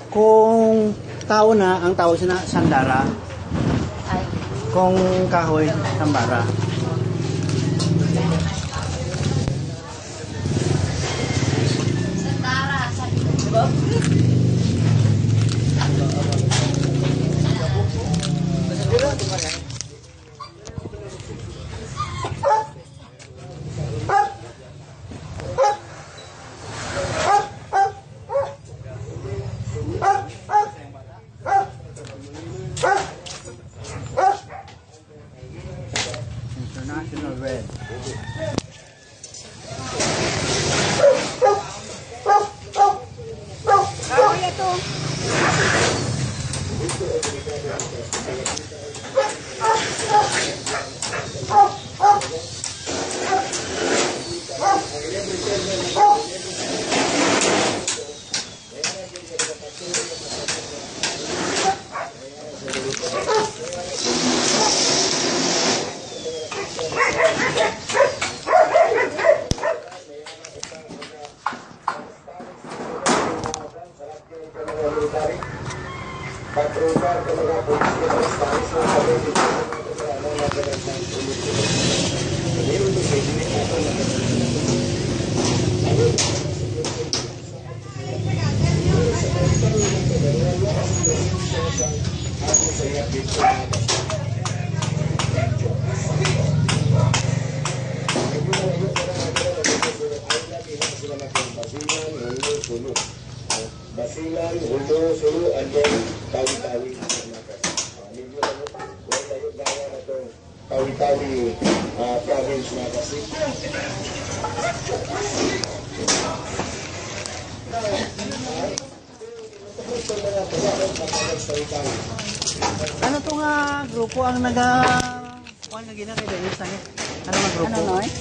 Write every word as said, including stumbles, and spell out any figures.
Kung tao na, ang tawag siya na sandara. Ay. Kung kahoy, sambara. Sandara, sabi ko. Diba? International Red. Kahoy ito. Patrolkan ke mga polisi dan status ng kabili sa mga nagalag ng polisi. Meron ito sa hindi ako Basilan, Hulo, Sulu, and then Tawi-Tawi. Medyo lang ito. Huwag tayo gawa na itong Tawi-Tawi province na kasi. Ano to nga grupo ang naga... Kuhan nga ginagawa? Ano nga grupo? Ano, Noy?